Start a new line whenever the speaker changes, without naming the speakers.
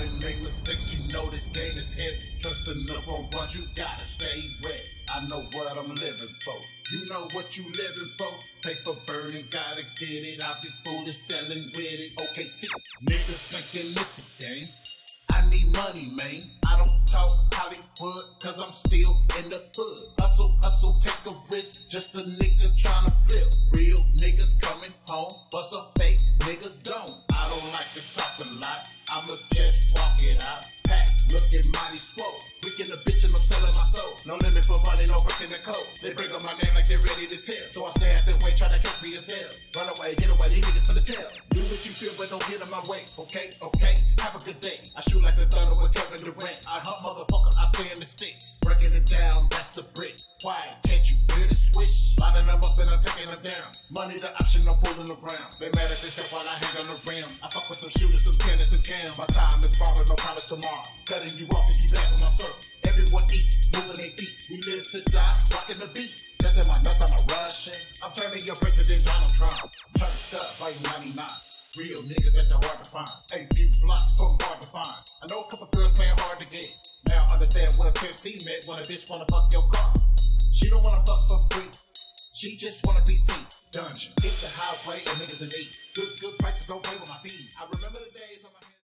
Everybody make mistakes, you know this game is heavy. Trust the number ones, you gotta stay ready. I know what I'm living for. You know what you living for. Paper burning, gotta get it. I be foolish selling with it. Okay, see, niggas thinking this a game. I need money, man. I don't talk Hollywood, cause I'm still in the hood. Hustle, hustle, take a risk. Just a nigga tryna flip. Real niggas coming home, bust a fake niggas don't. I don't like to talk a lot. I'ma just walk it out. Pack, looking mighty swole. Weaking a bitch and I'm selling my soul. No limit for money, no breaking the code. They bring up my name like they're ready to tell. So I stay at the way, try to catch me as hell. Run away, get away, these niggas finna tell. Do what you feel, but don't get in my way. Okay, okay, have a good day. I shoot like the thunder with Kevin Durant. I hunt motherfucker, I stay in the sticks. Breaking it down, that's the brick. Why can't you hear the swish? Lining them up and I'm taking them down. Money the option, I'm fooling around. They mad at this shit while I hang on the rim. I fuck with them shooters, them cannons, them cam. My time is borrowed, no promise tomorrow. Cutting you off and you back on my circle. Everyone eats, moving their feet. We live to die, rocking the beat. Just in my nuts, I'm a Russian. I'm turning your president Donald Trump. Turned up like 99. Real niggas at the hard to find. A few blocks from hard to find. I know a couple girls playing hard to get. Now understand what Pimp C meant when a bitch wanna fuck your car. She don't wanna fuck for free. She just wanna be seen. Dungeon. Hit the highway and niggas in need. Good prices don't play with my feet. I remember the days on my